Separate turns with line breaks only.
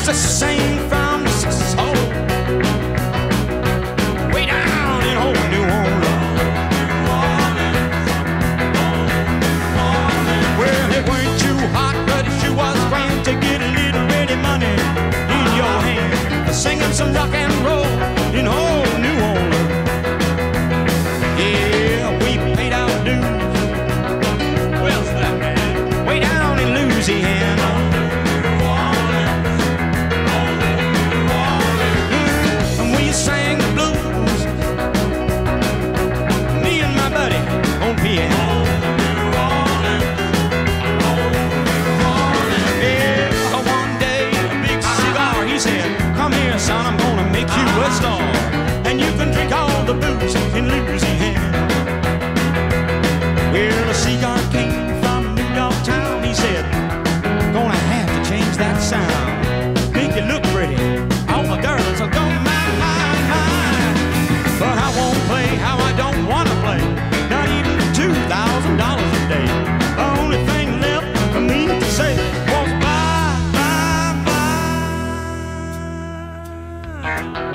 used to sing from the soul way down in old New Orleans. Well, it weren't too hot, but it sure was grand to get a little ready money in your hand, singing some rock and roll in old New Orleans. Yeah, we paid our dues. Where's that man? Way down in Louisiana. And we sang the blues, me and my buddy on piano. Yeah, one day a big cigar, he said, "Come here, son, I'm gonna make you a star, and you can drink all the booze in Louisiana." Well, a cigar came from New York town. He said, "Gonna have to change that sound, make it look pretty. All the girls are going my. But I won't play how I don't wanna play, not even $2,000 a day. The only thing left for me to say was bye, bye, bye."